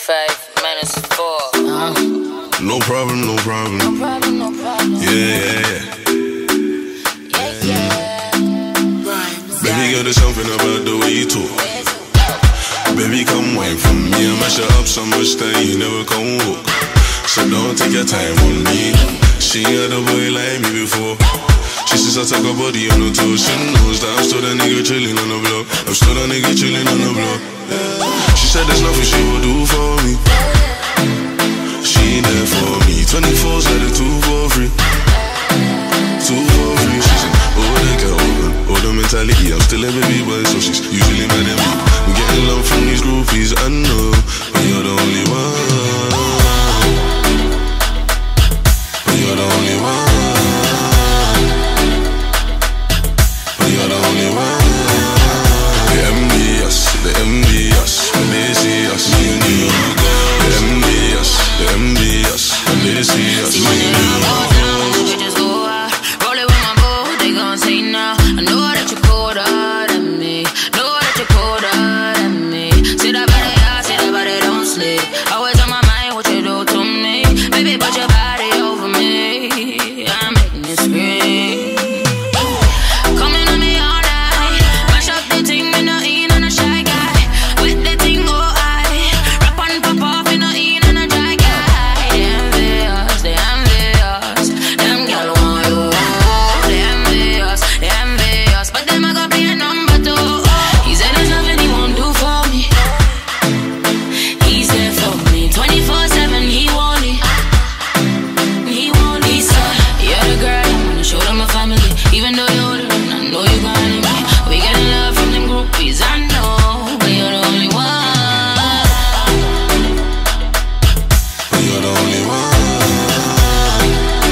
5 minus 4. No problem, no problem. No problem, no problem. Yeah. Baby girl, there's something about the way you talk. Baby, come wine from me. I mash it up so much that you never come walk. So don't take your time on me. She had a boy like me before. She says I take her body on the toes. She knows that I'm still that nigga chillin' on the block. I'm still that nigga chillin' on the block. She said there's nothing she will do for me. She there for me. 24's like the 2 for free. 2 for free. She said, oh, the girl, oh, the mentality. I'm still a baby boy, so she's usually mad at me. I'm getting love from these groupies, I know, but you're the only one. But you're the only one. But you're the only one. They envy us, they envy us. When they see us, me and you. They envy us, they envy us. When they see us, me and you. Just go out, roll it with my boo. They gon' say now, I know that you're colder than me. Know that you're colder than me. Say that body don't sleep. Always on my mind what you do to me. Baby, put your body over me. I'm making you scream. Coming on me all night. Mash up the thing, me no in on a shy guy. With the thing go high. Rap and pop off, me no in on a dry guy. They envy us, they envy us. Them girl want you. They envy us, they envy us. But them I got be a number 2. He said there's nothing he won't do for me. He's there for me 24/7. He want it. He want it. He said, you're the girl I wanna show them my family. Even though you're older, I know you're gonna me. We getting love from them groupies, I know, but you're the only one. But you're the only one.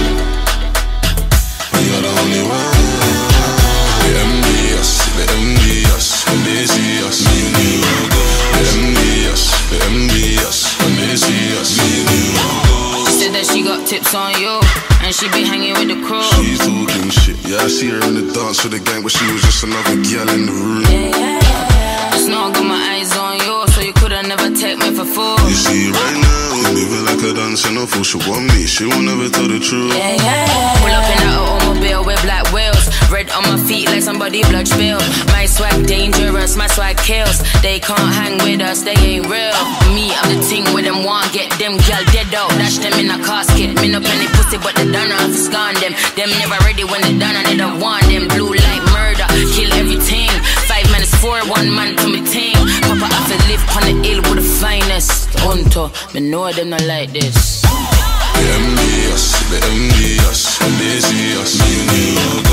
But you're the only one. They envy us, they envy us. When they see us, me and you. They envy us, they envy us. When they see us, me and you. She said that she got tips on you, and she be hanging with the crew. She's talking shit. Yeah, I see her in the dance with the gang, but she was just another girl in the room. Just know I got my eyes on you, so you coulda never take me for fool. You see right now, moving like a dancing a fool. She want me, she won't never tell the truth. Pull up in that automobile with black wheels. Red on my feet like somebody blood spilled. My swag dangerous, my swag kills. They can't hang with us, they ain't real. Me, I'm the thing where them want get them gal dead out. Dash them in a casket. Me no penny pussy, but they done have to scorn them. Them never ready when they done and they don't want them. Blue light murder, kill everything. 5 minutes 4, 1 man to me team. Papa have to live on the hill with the finest. Unto, me know them not like this. They envy us, they envy us. When they see us, me and you.